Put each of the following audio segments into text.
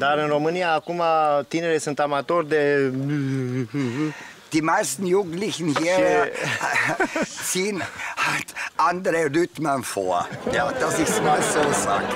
Dar în România acum tinerii sunt amatori de... Die meisten Jugendlichen hier ziehen halt andere Rhythmen vor. Ja, dass ich es mal so sage.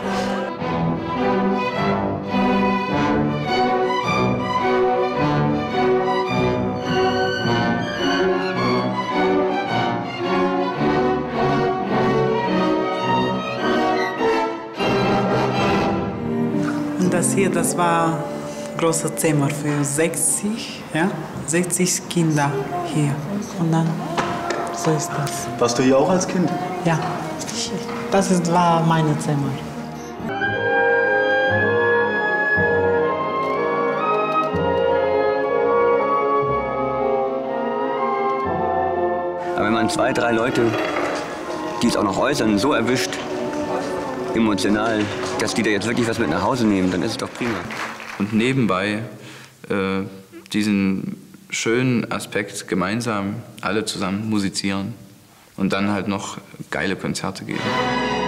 Und das hier, das war großer Zimmer für 60, ja, 60 Kinder hier. Und dann, so ist das. Warst du hier auch als Kind? Ja, war mein Zimmer. Aber wenn man 2, 3 Leute, die es auch noch äußern, so erwischt, emotional, dass die da jetzt wirklich was mit nach Hause nehmen, dann ist es doch prima. Und nebenbei diesen schönen Aspekt gemeinsam alle zusammen musizieren und dann halt noch geile Konzerte geben.